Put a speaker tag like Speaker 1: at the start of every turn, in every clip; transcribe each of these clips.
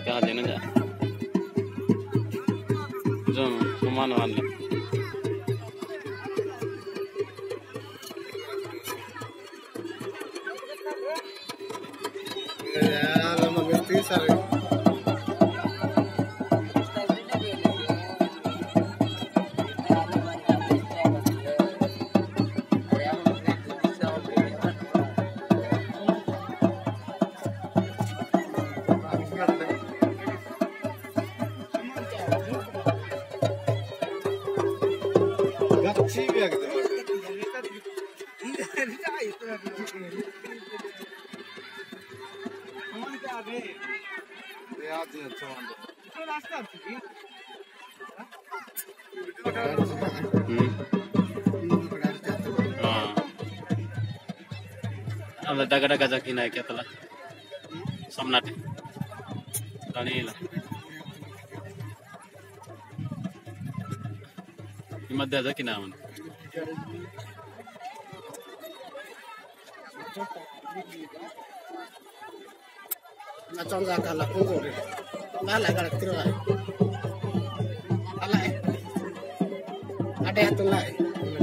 Speaker 1: कहाँ देने जा जो सामान वाले अब daga-daga jaki naik ya telah somnat tani lah di madya jaki naman
Speaker 2: na chonja kala kungo re kala kala tiro ai ala ada atun lai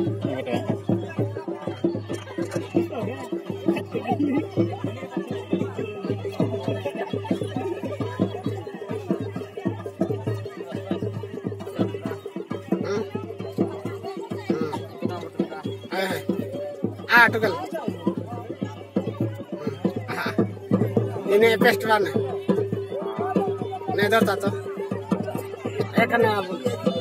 Speaker 2: tukal ini festival nih dorta to ekhane abu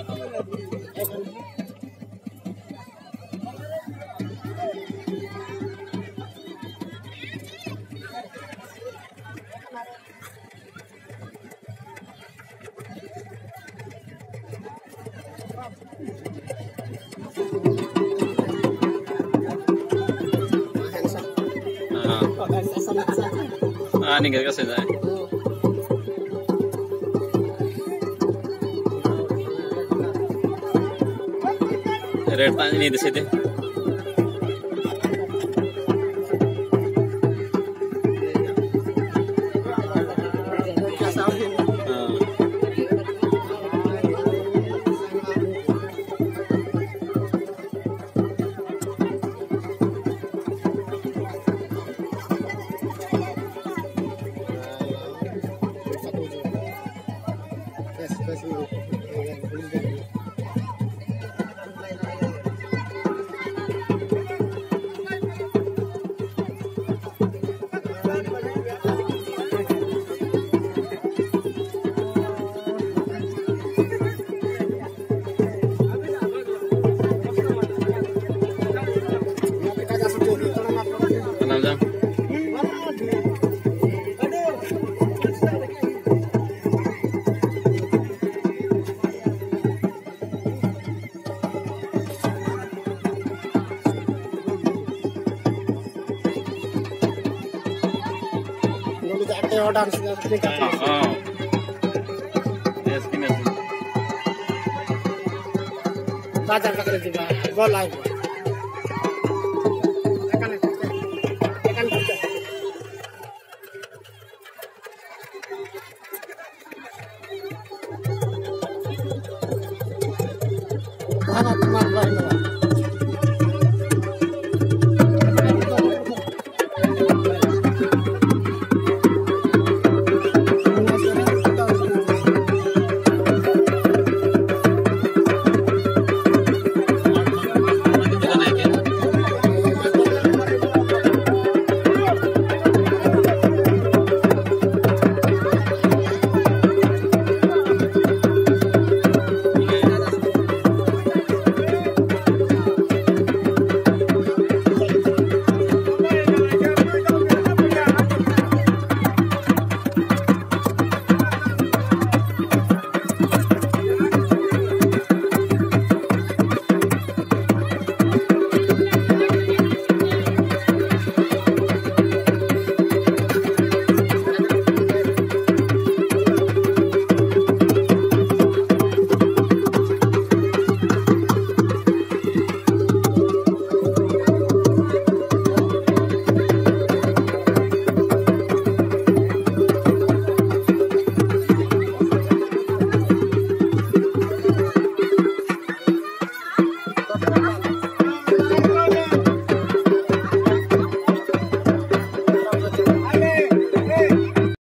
Speaker 1: ninggal kasi na red pan ini di sini dance करने का हां yes किने बाजार पकड़े दिबा बोल live खाना तुम्हारा